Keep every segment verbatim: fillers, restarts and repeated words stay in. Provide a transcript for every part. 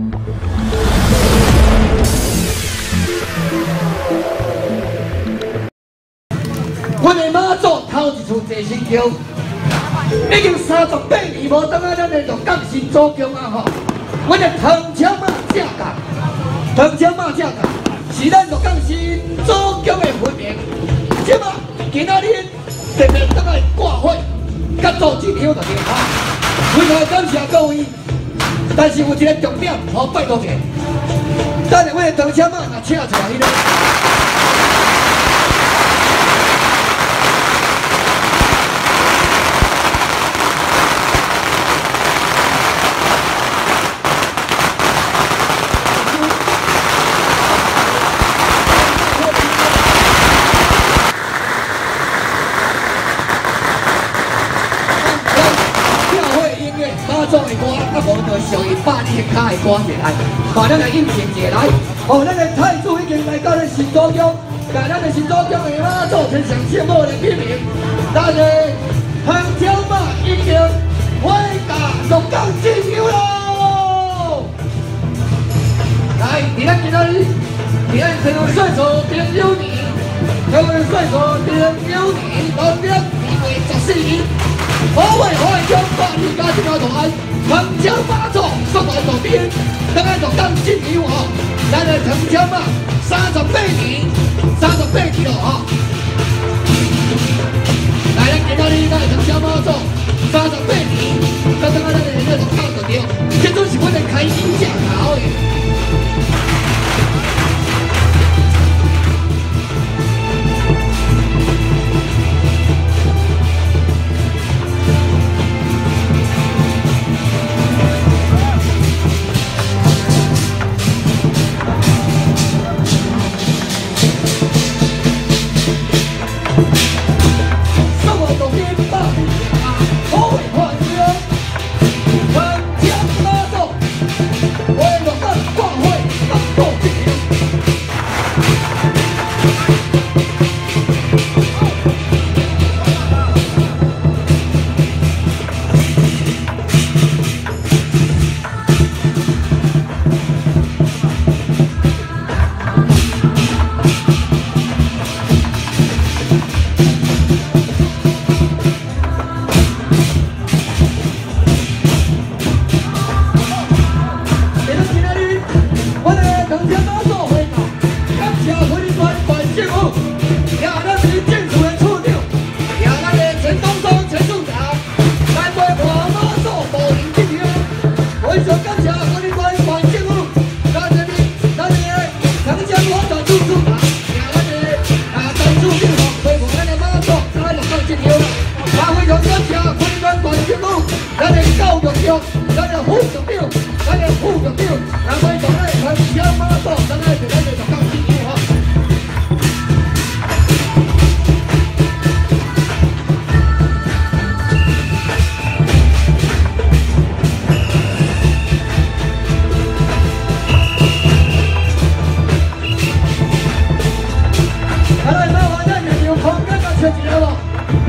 阮的妈祖头一厝坐新桥，已经三十八年无当啊，咱的就降新祖宫啊吼。阮的唐枪马正港，唐枪马正港是咱就降新祖宫的分明。即马今仔日特别当来挂会，甲做一场就对啊。非常感谢各位，但是有一个重点，好拜托者，咱的阮的唐枪马若请出来迄个。 做的歌，啊无就属于百年卡的歌起来，把咱来应承起来。哦，咱的太子已经来到咱新祖宫，把咱的新祖宫的妈祖天上圣母的批名，咱的唐朝马已经回家入港进牛喽。来，伫咱今仔日，伫咱天龙帅所丁酉年，天龙帅所丁酉年，农历二月十四日。 好位好位中，百年家这条大爱，唐朝马祖率来到边，咱来就刚进牛吼，咱的唐朝马三十八年，三十八年了吼。来，咱今仔日咱的唐朝马祖三十八年，咱等下咱的人就到到着，这都是我的开心正头的。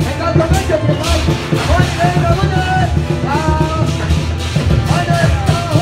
啊！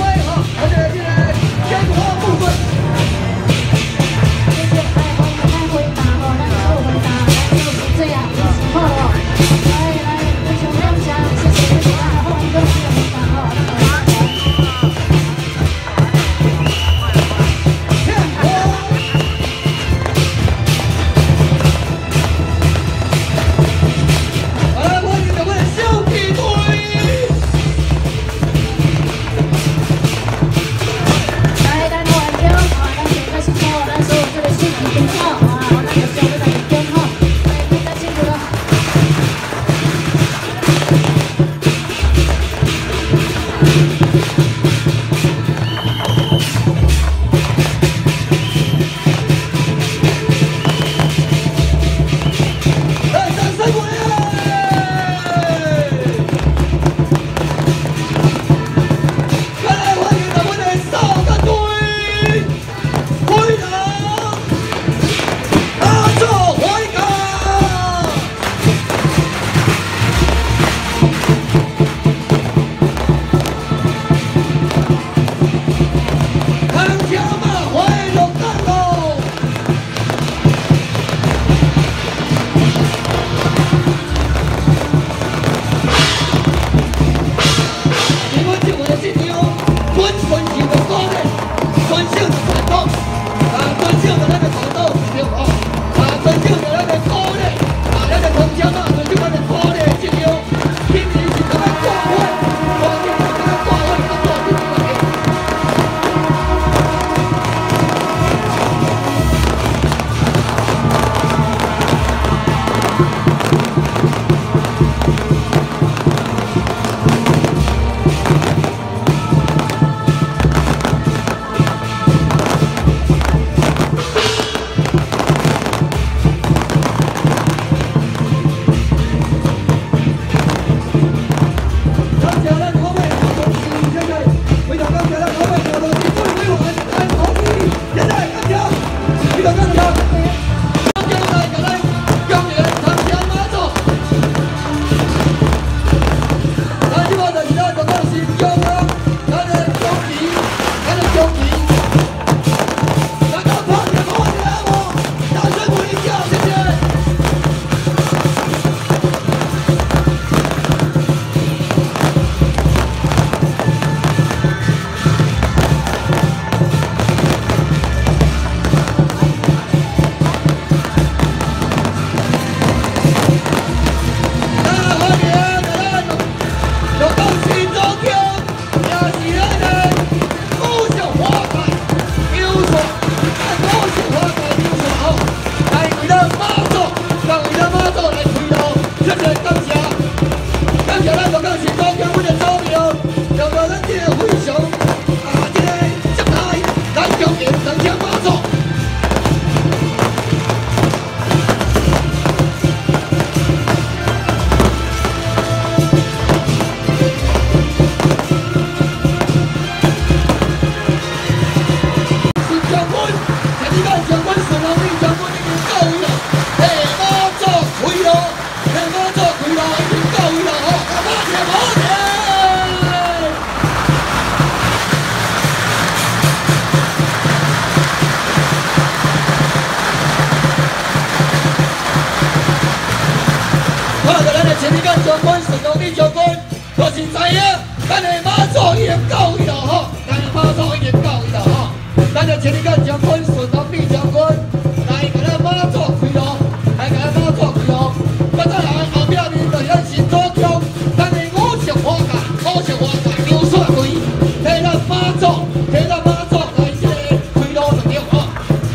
咱将军顺龙李将军，就是知影，咱的马祖已经到位了吼，咱的马祖已经到位了吼，咱就请你甲将军顺龙李将军来给咱马祖开路，来给咱马祖开路，咱再来后壁面就是咱新左江，咱的五色花甲，五色花甲流线队，替咱马祖，替咱马祖来这个开路就对吼。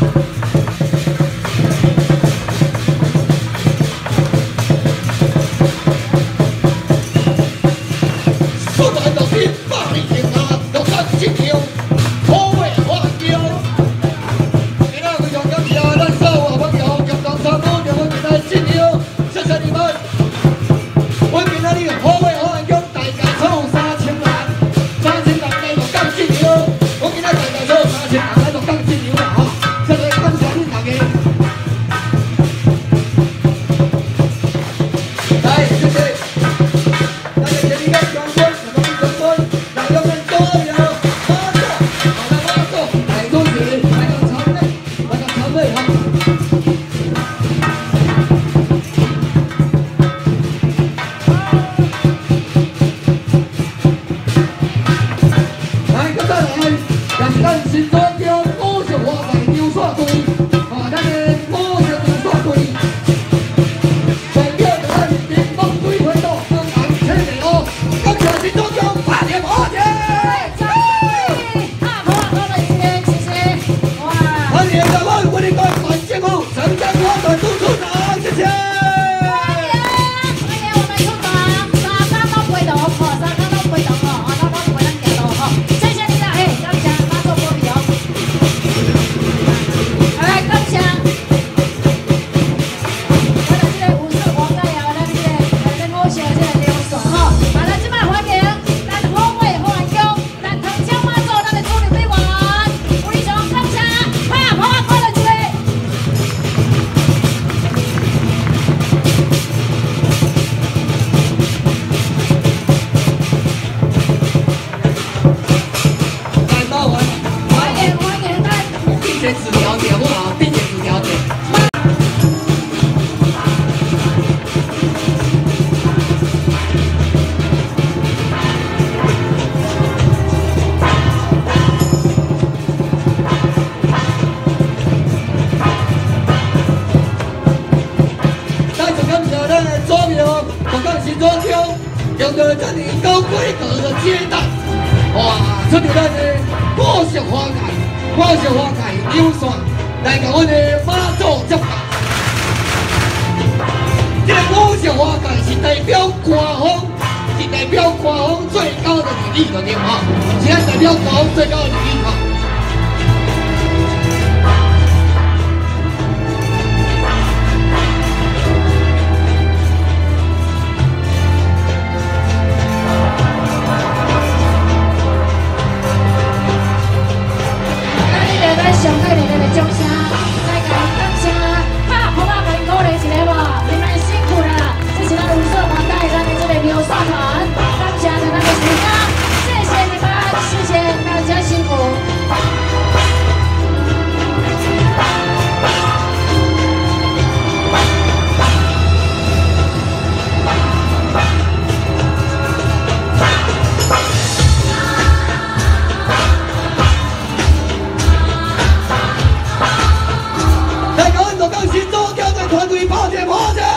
用到这么高规格的接待，哇！出到咱的五色花界，五色花界流线来甲阮的马祖接待。这个五色花界是代表官方，是代表官方最高的礼仪，就对嘛？是咱代表官方最高的礼仪嘛？ 上个年的掌声，来甲伊感谢，拍鼓啊，甲伊鼓励一下无？你们辛苦啦！这是咱五色花带咱的这个流沙团，感谢咱的师兄，谢谢你们，谢谢大家辛苦。 团队抱歉，抱歉，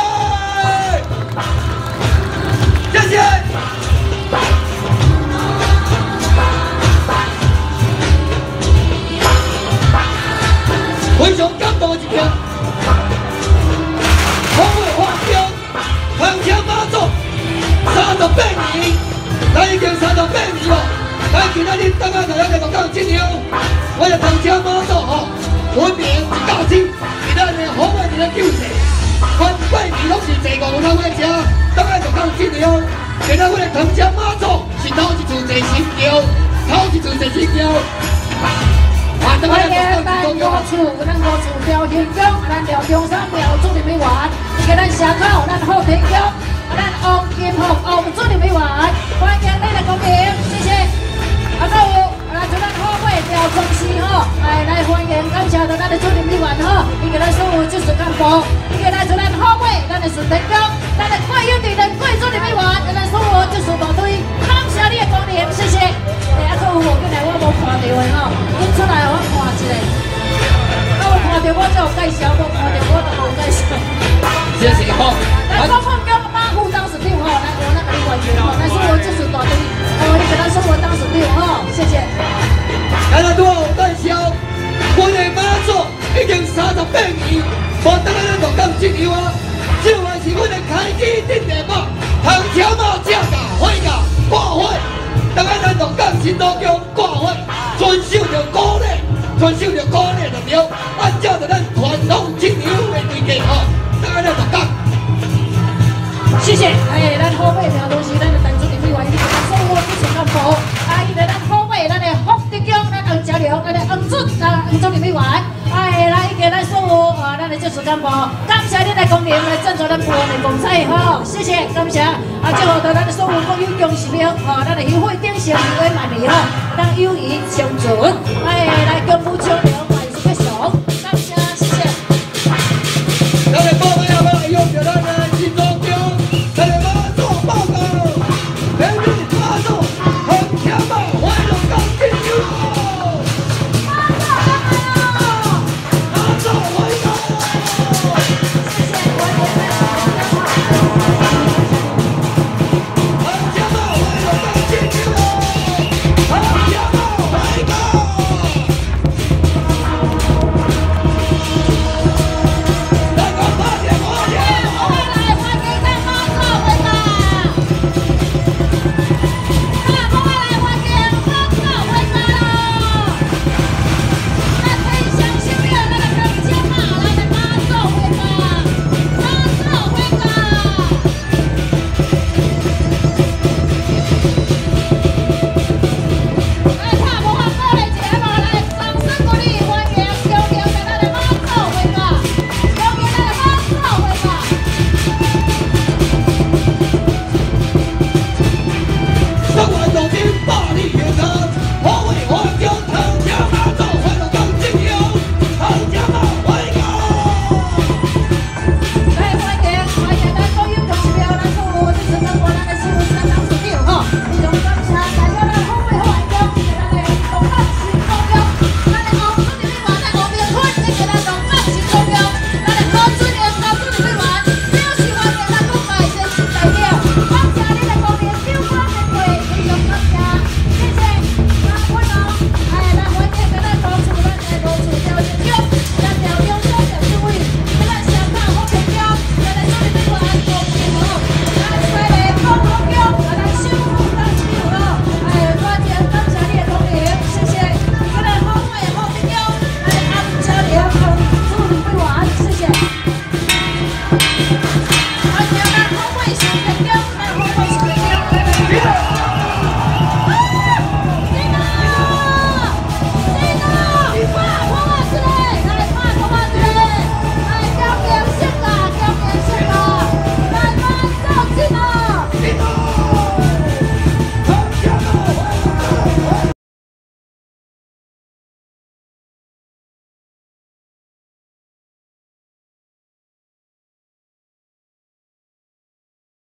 谢谢。非常感动的一天，红卫花标，长枪马祖，三十八年，咱已经三十八年了。咱今仔日等下就要来到讲进香，我就长枪马祖吼，文明一大支。 咱的好个一个救世，关八年拢是坐五头的车，当然就讲紧了。今仔我的唐江马祖是头一次坐新桥，头一次坐新桥。欢迎咱五处，咱五处廖天江，咱廖中山廖主任委员，给咱社口，咱后天江，咱王金凤王主任委员，欢迎你来光临，谢谢。啊，各有，来祝咱好会廖庄司吼，来来欢迎感谢。 谢到咱的主任委员吼，伊给咱所有技术干部，伊给咱做咱好位，咱的顺天宫，咱的贵友队的贵主任委员，咱所有技术部队，感谢你的光临，谢谢。哎，啊，各有无进来，我无看到的吼，恁出来我看一下。啊，有看到我就有介绍，无看到我就无介绍。 谢谢吼。 咱高凤宫马虎当时对吼，咱我那个委员吼，咱所有技术大队，哦，你给咱所有当时对吼，谢谢。 咱啊，拄好有介绍，我的马祖已经三十八年，无等咱咱就讲这样啊。这还是阮的开机顶的马，通车马正架火架挂火，等下咱就讲新都宫挂火，遵守着鼓励，遵守着鼓励就对，按照着咱传统进牛的规矩吼，等下咱就讲。 谢谢，哎，咱好尾苗都是咱的陈主任委员，伊咱所有技术干部，啊，伊个咱好尾，咱的福德宫，咱洪交流，咱的洪准，啊，洪主任委员，哎，来伊个咱所有啊，咱的技术干部，感谢你来光临来赞助咱部门的公菜吼，谢谢，感谢，啊，祝福到咱的所有朋友恭喜了，啊，咱的优惠顶升，优惠万里吼，咱友谊长存。